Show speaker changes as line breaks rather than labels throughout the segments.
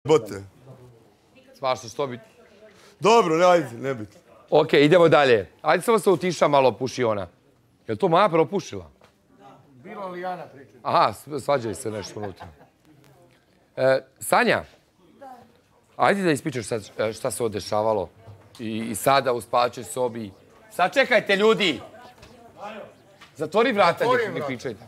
Bote.
Svašta, što bi...
Dobro, ne, ajde, ne biti.
Okej, idemo dalje. Ajde samo se utiša malo, puši ona. Je li to Maja propušila?
Bilo li Jana priča?
Aha, svađaju se nešto unutra. Sanja, ajde da ispričaš sad šta se odešavalo i sada u spavačoj sobi. Sačekajte, ljudi! Zatvori vrata, ne pričajte.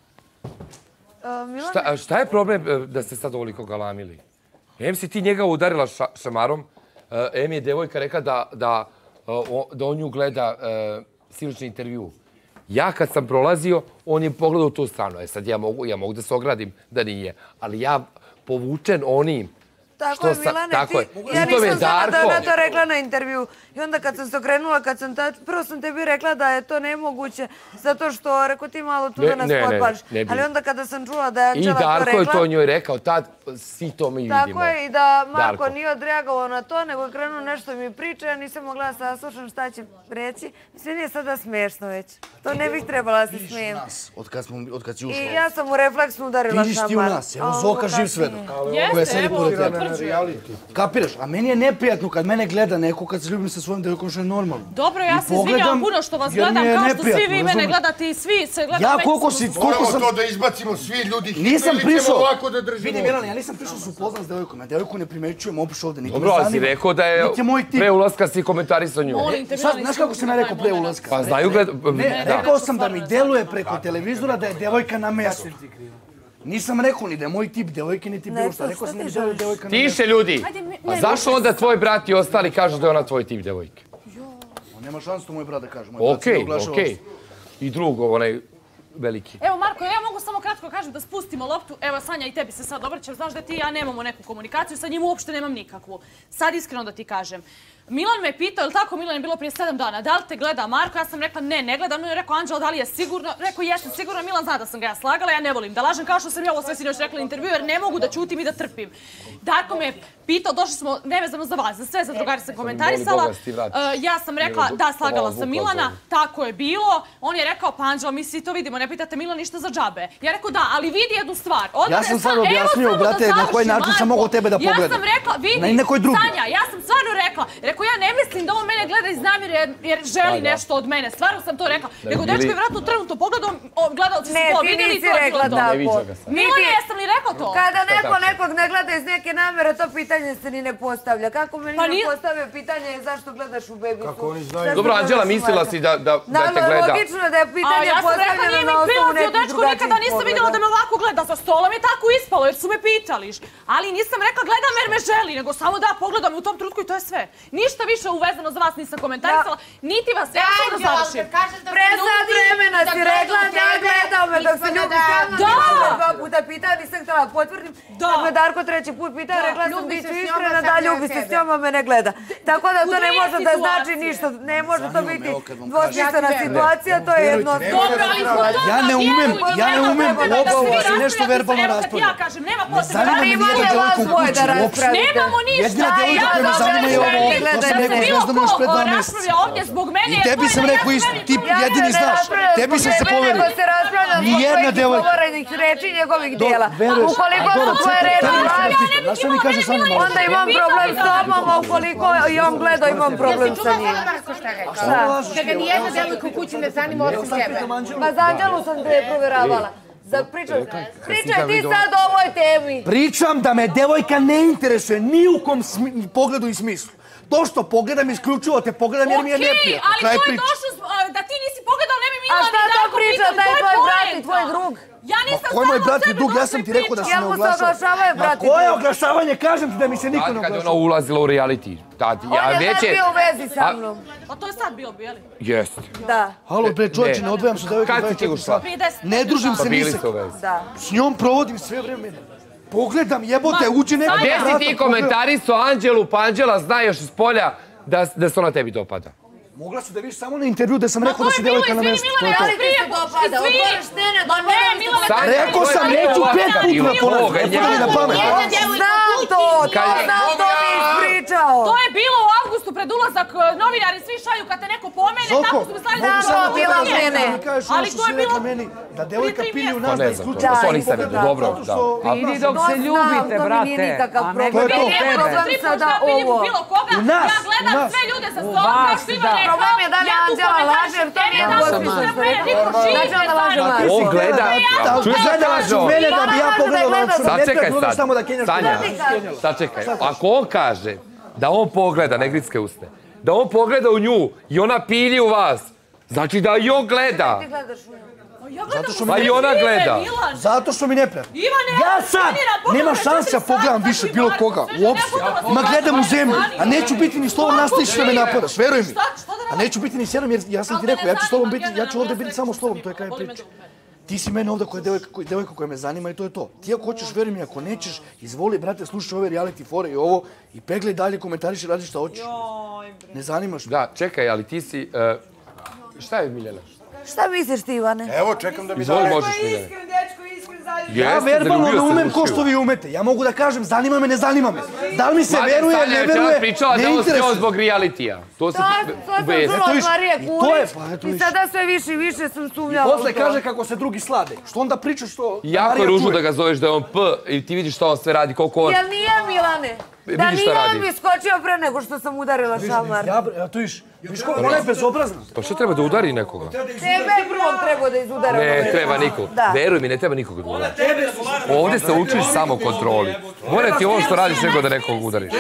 Šta je problem da ste sad ovoliko galamili? Em si ti njega udarila šamarom, em je devojka rekla da on nju gleda sinoćni intervju. Ja kad sam prolazio, on je pogledao u tu stranu. Sad ja mogu da se ogradim da nije. Ali ja povučen onim.
Tako je, Milane, ja nisam znala da je ona to rekla na intervju. I onda kad sam se okrenula, prvo sam tebi rekla da je to nemoguće, zato što, rekao ti malo tu da nas potpališ. Ali onda kada sam čula da je Anđela to rekla...
I Darko je to njoj rekao, tad svi to mi vidimo.
Tako je, i da Marko nije odreagovao na to, nego je krenuo nešto mi priča, ja nisam mogla da saslušam šta će reći. Sve nije sada smiješno već. To ne bih trebala da se smijem.
Od kad si ušla.
I ja sam mu refleksno udarila šamar.
Vidiš ti u nas, evo Zoka živ svedok.
Jeste, evo, potvrđujem.
Kapiraš? A meni je neprijatno kad mene gleda neko kad se ljubim sa svojim devojkom, što je normalno.
Dobro, ja se izvinjam puno što vas gledam, kao što svi vi mene gledate i svi se gledam.
Ja koliko sam...
Moramo to da izbacimo svi ljudi.
Nisam prišao.
Ovako da držimo.
Vidi, Milane, ja nisam prišao da se upoznam s devojkom. Ja devojku ne primećujem opiš ovde.
Dobro, ali si rekao da je pre ulaska si komentarisao nju.
Znaš kako sam ja rekao pre ulaska?
Pa znaju gleda...
Rekao sam da mi deluje preko televizora da je devojka na mestu. Nisam rekao ni da je moj tip devojke, ni tip bilo šta. Rekao sam da je devojka na mestu.
Tiše, ljudi! A zašto onda tvoj brat i ostali kažu da je ona tvoj tip devojke?
Nema šansu to moj brat da kaže.
Okej. I drugo, onaj veliki.
Evo, Marko, ja mogu samo kratko kažem da spustimo loptu. Evo, Sanja, i tebi se sad obraćam. Znaš da ti i ja nemamo neku komunikaciju, sa njim uopšte nemam nikakvu. Sad iskreno da ti kažem. Milan me pitao, je li tako, Milan je bilo prije 7 dana, da li te gleda Marko? Ja sam rekla ne gleda. On je rekao, Anđela, da li je sigurno? Rekao, jesam sigurno. Milan zna da sam ga ja slagala, ja ne volim da lažem, kao što sam ja ovo sve sinoć rekla na intervju, jer ne mogu da ćutim i da trpim. Darko me pitao, došli smo nevezano za vas, za sve za drugari sam komentarisala. Ja sam rekla, da, slagala sam Milana, tako je bilo. On je rekao, pa Anđela, mi svi to vidimo, ne pitate Milan ništa za džabe. Ja rekao, da, ali vidi jednu stvar.
Ja sam sad objasnio, brate, na koji način sam mogao tebe da pogledam.
Ja sam rekla, vidi, Sanja, ja sam stvarno rekla, rekao, ja ne mislim da on mene gleda iz namjere jer želi nešto od mene. Stvarno sam to rekla. Nego dečko je vjerojatno trenutno pogledom, gledalci su to vidjeli i to je bilo to. Milane, jesam li rekao to?
Kada neko nekog ne gleda iz neke namjere, to pitanje se ni ne postavlja. Kako meni ne postavio pitanje zašto gledaš u bebicu?
Dobro, Anđela, mislila si da te gleda.
Logično da je pitanje postavljeno na osnovu nekih drugačijih
nikada nisam vidjela da me ovako gleda za stolom, je tako ispalo jer su me pitali. Ali nisam rekla gledam jer me želi, nego samo da pogledam u tom trenutku i to je sve. Ništa više uvezano za vas nisam komentarisala, niti vas ja sam da završim.
Presad vremena si rekla, ne gledao me dok se ljubiš javno, nisam 2 puta pitao, nisam htjela potvrdim. Kad me Darko 3. put pitao, rekla sam bit ću iskrena da ljubi se s njom, a me ne gleda. Tako da to ne može da znači ništa, ne može to biti dvosmislena situacija, to je jedno...
Ja ne umem uopće si nešto verbalno raspravljati.
Ja kažem, nema potrebe.
Ne zanima me nijedna devojka u kući, uopšte.
Nemamo ništa.
Jedina devojka koja me zanima je ovo ovdje, to sam rekao Zvezdano još pred 2 mjeseca. I tebi sam rekao isto, ti jedini znaš, tebi sam se poverio. Nijedna devojka.
Reči njegovih dijela. Ukoliko su tvoje reči laži, onda imam problem s tobom, a ukoliko i on gleda, imam problem sa njim.
Da ga nijedna devojka u kući ne zanima osim tebe.
Ma za Anđelu sam te provjeravala. Pričaj ti sad o ovoj temi.
Pričam da me devojka ne interesuje ni u kom pogledu i smislu. To što pogledam isključivo te pogledam jer mi je neprijatno.
Ali to je došlo da ti nisi pogledao, ne bi Milan ni Darko pitao,
da je tvoj brat i tvoj drug.
Ja nisam
Ko je moj brat i drug? Ja sam ti rekao da se ne oglašava. Ma koje oglašavanje? Kažem ti da mi se niko ne oglašava.
Kad je ona ulazila u reality.
On je sad bio u vezi sa mnom.
Pa to je sad bilo, bijeli?
Jeste.
Da.
Halo, bre, čovječe, ne odvajam se devojke 24 sata. Ne družim se nisak. S njom provodim sve vreme. Pogledam, jebote, uđe neko...
Gdje si ti komentarisao Anđelu, pa Anđela zna još iz polja da se ona tebi dopada?
Mogla si da vidiš samo na intervju da sam rekao da si devojka na mjestu.
To je to.
Rekao sam, neću 5 puta ponoviti.
Znam to mi ispričao.
To je bilo u avgustu pred ulazak utisak, novinari svi šalju kad te neko pomene, tako su mi stavili
mogu samo
bila
da
mene.
Ali to je bilo... Da devojka pili u nas da isključuje.
To nisam vidio, dobro.
Vidi dok se ljubite, brate.
Nije nikakav problem.
To je to.
Ja gledam sve ljude sa sobom, kao što ima rekao.
Problem je da li Anđela laže, jer to nije dvosmisleno što rekao. Znači onda laže vas.
On gleda, čuješ
Gledala su mene da bi ja pogledala.
Sačekaj sad, Sanja, sačekaj. Ako on kaže da on pogleda, ne gritske usne, da on pogleda u nju i ona pilji u vas, znači da i on gleda.
Ti gledaš u nju.
Pa i ona gleda.
Zato što mi ne prijatno. Ja sad nema šanse da pogledam više bilo koga, uopšte. Ma gledam u zemlju, a neću biti ni s tobom nastaviš da me napadaš, veruj mi. A neću biti ni s jednom jer ja sam ti rekao, ja ću ovdje biti samo s tobom, to je kraj priče. Ti si mene ovdje koja je devojka koja me zanima i to je to. Ti ako hoćeš, veruj mi, ako nećeš, izvoli, brate, slušaj ove reality fore i ovo i peglej dalje, komentariš i radi šta hoćeš. Ne zanimaš me.
Da, čekaj, ali ti si... Šta je Miljana?
Šta misliš ti, Ivane?
Evo, čekam da mi
Izvoli,
da...
možeš Miljana.
Dečko, iskren, zaljubio.
Ja verbalno ne umem ko što vi umete. Ja mogu da kažem zanima me, ne zanima me. Da li mi se veruje, ne veruje,
ne pričala da
ne
on
interesuje.
spio zbog realitija. To se
To sam čula od Marije Kurić i sada sve više i više sam sumnjala u to.
Posle kaže kako se drugi slade. Što onda pričaš to?
jako je ružno da ga zoveš da je on P i ti vidiš šta on sve radi, koliko on...
Jel nije, Milane? Da nije, on bi skočio pre nego što sam udarila šamar.
Ja to viš kako ona je bezobrazna.
Pa što treba da udari nekoga?
Tebe prvom trebao da izudara.
Ne treba nikog. Veruj mi, ne treba nikoga da udari. Ovdje se učiš samo kontroli. Bolje ti ovo što radiš nego da nekog udariš.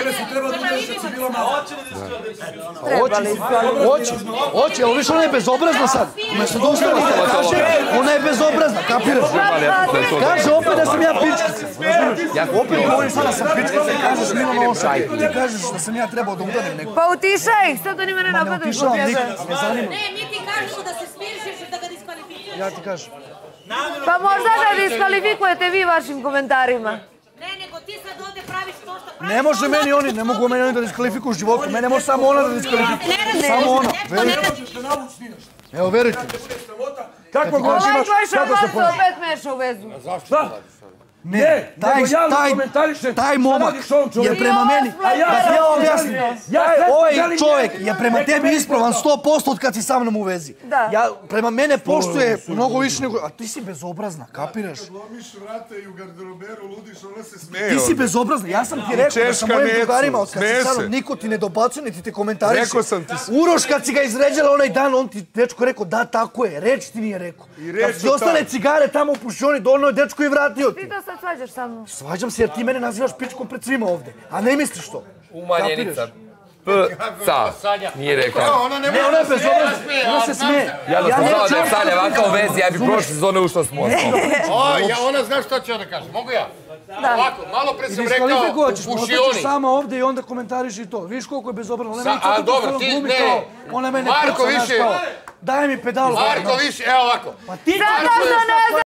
Hoće, ali viš ona je bezobrazna sad. Umjesto da ustane da kaže, ona je bezobrazna, kapiraš? Kaže opet da sam ja pičkica. Opet govorim sad da sam pičkica i kažeš Milana Ošak. Ti kažeš da sam ja trebao da udarim nekog.
Pa utišaj ih, sad oni mene napadaju.
Ne utišavam nikad, ne zanima.
Ne, mi ti kažemo da se smiriš i da ga diskvalifikuješ.
Ja ti kažem.
Pa možda da diskvalifikujete vi vašim komentarima.
Ne, nego ti sad ovdje praviš to što praviš.
Ne može meni oni, ne mogu meni oni da diskvalifikuju u životu. Mene može samo ona da diskvalifikuje. Samo ona, verujte. Evo, verujte.
Ovaj tvoj šamar se opet meša u vezu.
Ne, taj momak je prema meni, da ti ja objasnim, ovaj čovjek je prema tebi ispravan 100% od kad si sa mnom u vezi. Prema mene poštuje mnogo više nego, a ti si bezobrazna, kapiraš?
Lomiš vrata i u garderoberu ludiš, ona se smeje.
Ti si bezobrazna, ja sam ti rekao da sa mojim drugarima, od kad si sa mnom, niko ti ne dobacuje, niti te komentariše.
Rekao sam ti.
Uroš kad si ga izređala onaj dan, on ti dečko rekao da tako je, reč ti nije rekao. Kad si ostale cigare tamo u pušioni, donio je dečko i vratio ti.
Ti to sad svađaš sa mnom.
Svađam se jer ti mene nazivaš pičkom pred svima ovdje, a ne misliš to.
Umanjenica. P-ca. Nije rekao.
Ne, ona je bezobrazna, ona se smeje.
Ja da sam znao da je Sanja ovaka u vezi, ja bi prošle sezone ušao s mostom.
Ona zna šta ću ja da kažem. Mogu ja? Ovako, malo pre sam rekao u pušioni.
Otaćeš sama ovdje i onda komentariš i to. Viš koliko je bezobrazno.
A dobro, ti ne.
Ona mene
Marko više.
daj mi pedalu.
Marko više, evo ovako.
Pa ti...